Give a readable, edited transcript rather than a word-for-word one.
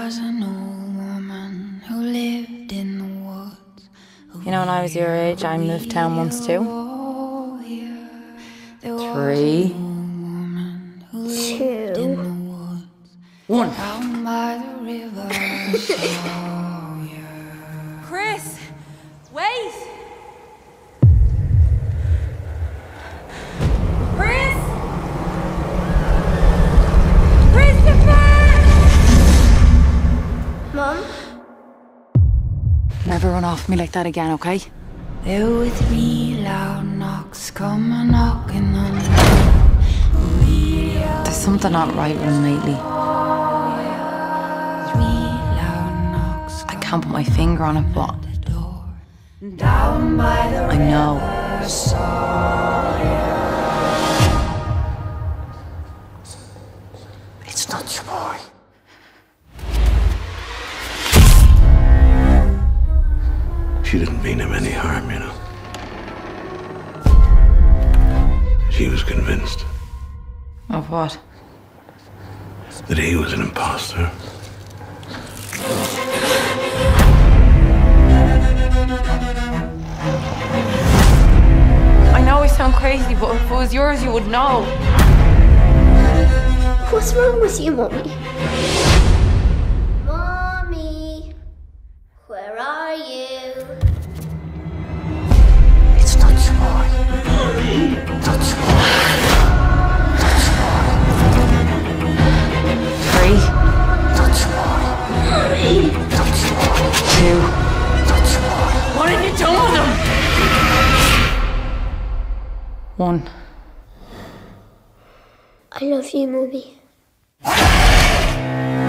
was an old woman who lived in the woods. You know, when I was your age, I moved town once too. 3, 2, 1. Down by the river. Chris, wait! Chris! Christopher! Mum? Never run off me like that again, okay? There were 3 loud knocks coming knocking on the There's something not right with him lately. 3 loud knocks I can't put my finger on it, but down by the I know. It's not your boy. She didn't mean him any harm, you know. She was convinced Of what? that he was an imposter. I know I sound crazy, but if it was yours, you would know. What's wrong with you, Mummy? Mommy, where are you? It's not your boy. Not your boy. 3, Not your boy. Not your boy. 2. Not your boy. What have you done with him? 1. I love you, Mummy.